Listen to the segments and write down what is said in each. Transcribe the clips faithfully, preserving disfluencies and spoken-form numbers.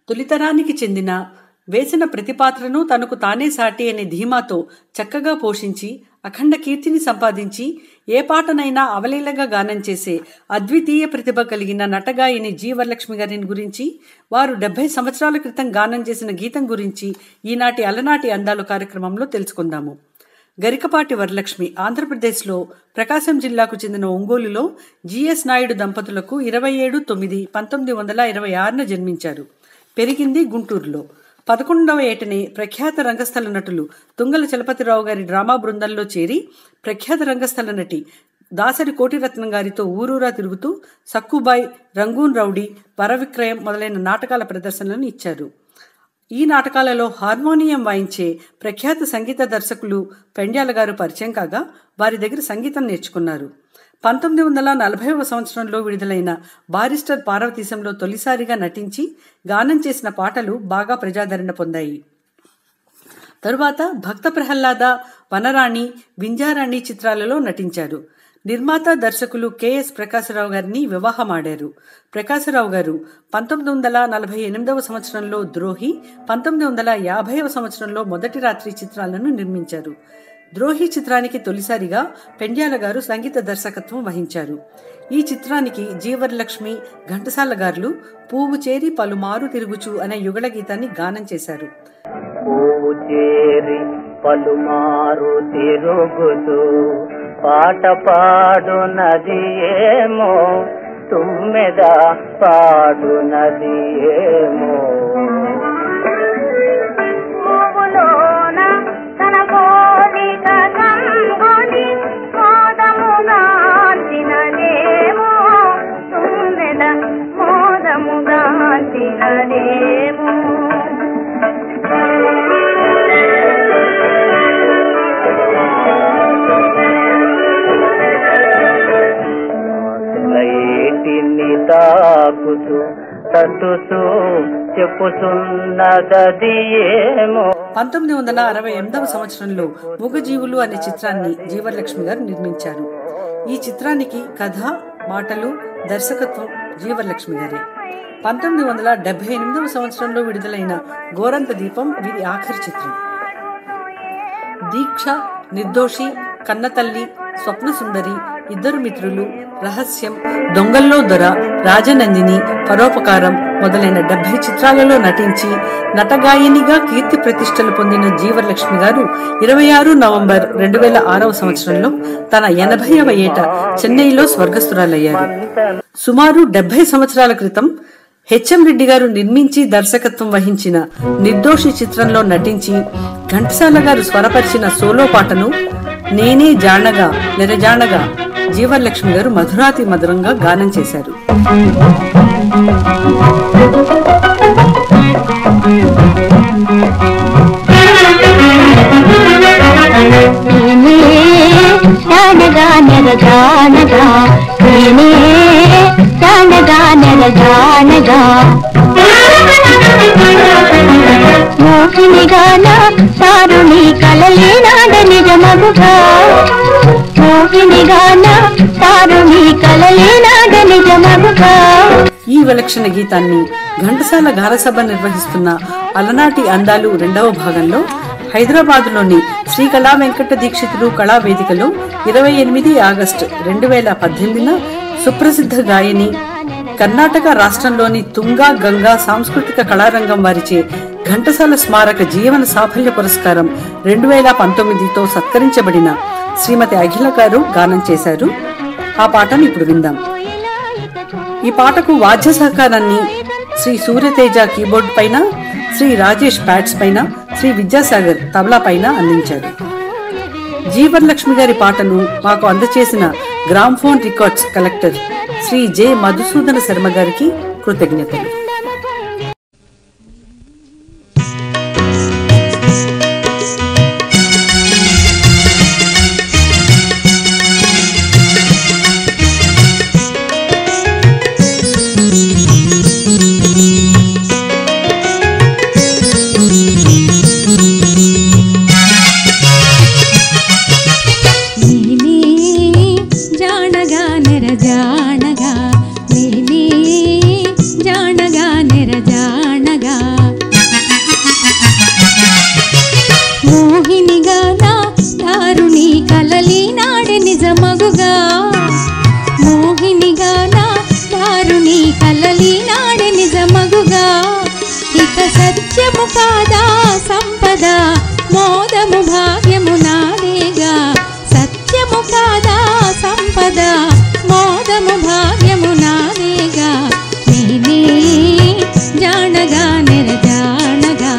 తొలితరానికి చెందిన వేసిన ప్రతి పాత్రను తనకు తానే సాటి అనే ధీమాతో చక్కగా పోషించి అఖండ కీర్తిని సంపాదించి ఏ పాటనైనా అవలీలగా గానం చేసే అద్వితీయ ప్రతిభ కలిగిన నటగాయని జి వరలక్ష్మి గారిని గురించి, వారు డెబ్బై సంవత్సరాల క్రితం గానం చేసిన గీతం గురించి ఈనాటి అలనాటి అందాలు కార్యక్రమంలో తెలుసుకుందాము. గరికపాటి వరలక్ష్మి ఆంధ్రప్రదేశ్లో ప్రకాశం జిల్లాకు చెందిన ఒంగోలులో జిఎస్ నాయుడు దంపతులకు ఇరవై ఏడు తొమ్మిది పంతొమ్మిది వందల ఇరవై ఆరున జన్మించారు. పెరిగింది గుంటూరులో. పదకొండవ ఏటనే ప్రఖ్యాత రంగస్థల నటులు తుంగల చలపతిరావు గారి డ్రామా బృందంలో చేరి ప్రఖ్యాత రంగస్థల నటి దాసరి కోటిరత్నం గారితో ఊరూరా తిరుగుతూ సక్కుబాయ్, రంగూన్ రౌడీ, వరవిక్రయం మొదలైన నాటకాల ప్రదర్శనలను ఇచ్చారు. ఈ నాటకాలలో హార్మోనియం వాయించే ప్రఖ్యాత సంగీత దర్శకులు పెండ్యాల గారు పరిచయం కాగా వారి దగ్గర సంగీతం నేర్చుకున్నారు. పంతొమ్మిది వందల నలభైవ సంవత్సరంలో విడుదలైన బారిస్టర్ పార్వతీశంలో తొలిసారిగా నటించి గానం చేసిన పాటలు బాగా ప్రజాదరణ పొందాయి. తరువాత భక్త ప్రహ్లాద, వనరాణి, వింజారాణి చిత్రాలలో నటించారు. నిర్మాత దర్శకులు కెఎస్ ప్రకాశరావు గారిని వివాహమాడారు. ప్రకాశరావు గారు పంతొమ్మిది వందల నలభై ఎనిమిదవ సంవత్సరంలో ద్రోహి, పంతొమ్మిది వందల యాభైవ సంవత్సరంలో మొదటి రాత్రి చిత్రాలను నిర్మించారు. ద్రోహి చిత్రానికి తొలిసారిగా పెండ్యాల గారు సంగీత దర్శకత్వం వహించారు. ఈ చిత్రానికి జి వరలక్ష్మి, ఘంటసాల గారు పువ్వు చేరి పలుమారు తిరుగుచు అనే యుగళ గీతాన్ని గానం చేశారు. పువ్వు చేరి పలుమారు తిరుగుచు పాట పాడునది ఏమో, తుమ్మెద పాడునది ఏమో. పంతొమ్మిది వందల అరవై ఎనిమిదవ సంవత్సరంలో మూగజీవులు అనే చిత్రాన్ని జి వరలక్ష్మి గారు నిర్మించారు. ఈ చిత్రానికి కథ, మాటలు, దర్శకత్వం జి వరలక్ష్మి గారే. పంతొమ్మిది వందల డెబ్బై ఎనిమిదవ సంవత్సరంలో విడుదలైన గోరంత దీపం వీరి ఆఖరి చిత్రం. దీక్ష, నిర్దోషి, కన్నతల్లి, స్వప్న సుందరి, ఇద్దరు మిత్రులు, రహస్యం, దొంగల్లో దొర, రాజనందిని, పరోపకారం మొదలైన డెబ్బై చిత్రాలలో నటించి నటగాయనిగా కీర్తి ప్రతిష్టలు పొందిన జి వరలక్ష్మి గారు ఇరవై ఆరు నవంబర్ రెండు వేల ఆరవ సంవత్సరంలో తన ఎనభైవ ఏట చెన్నైలో స్వర్గస్థురాలయ్యారు. సుమారు డెబ్బై సంవత్సరాల క్రితం హెచ్ఎం రెడ్డి గారు నిర్మించి దర్శకత్వం వహించిన నిర్దోషి చిత్రంలో నటించి ఘంటసాల గారు స్వరపరిచిన సోలో పాటను నేనే జానగా నెరజానగా జి వరలక్ష్మి గారు మధురాతి మధురంగా గానం చేశారు. మోహినిగానా సారుని కలలే నాడ నిజమగుగా, మోహినిగానా సారుని కలలే నాడ నిజమగుగా. ఈ విలక్షణ గీతాన్ని ఘంటసాల గారసభ నిర్వహిస్తున్న అలనాటి అందాలు రెండవ భాగంలో హైదరాబాద్లోని శ్రీ కళా వెంకట దీక్షితులు కళావేదికలో ఇరవై ఎనిమిది ఆగస్టు రెండు వేల పద్దెనిమిదిన సుప్రసిద్ధ గాయని, కర్ణాటక రాష్ట్రంలోని తుంగా గంగా సాంస్కృతిక కళారంగం వారిచే ఘంటసాల స్మారక జీవన సాఫల్య పురస్కారం రెండు వేల పంతొమ్మిదితో సత్కరించబడిన శ్రీమతి అఖిల గారు గానం చేశారు. ఆ పాటను ఇప్పుడు విందాం. ఈ పాటకు వాద్య సహకారాన్ని శ్రీ సూర్యతేజ కీబోర్డ్ పైన, శ్రీ రాజేష్ ప్యాడ్స్ పైన, శ్రీ విద్యాసాగర్ తబలా పైన అందించారు. జి వరలక్ష్మి గారి పాటను మాకు అందచేసిన gramophone records collector Shri J Madhusudana Sharma గారికి కృతజ్ఞతలు. జానగా మగుగా ఇక సత్యము కాదా సంపద మోదము భాగ్యము నాదేగా సత్యము కాదా సంపద మోదము భాగ్యము నాదేగా నేనే జానగా నిర్జానగా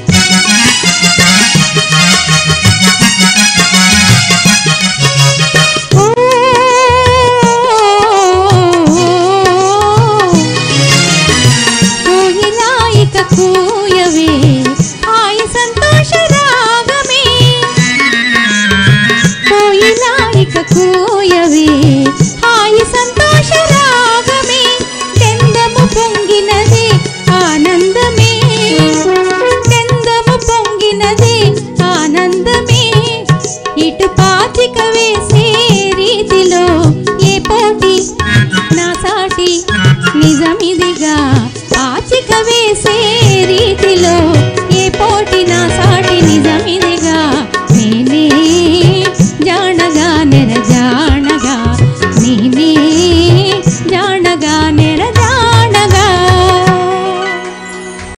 కూయవే హాయి సంతోష రాగమే కోయిలాయిక కూయవే హాయి సంతోష రాగమే చందము పొంగినదే ఆనందమే చందము పొంగినదే ఆనందమే ఇటు పాతిక వేసే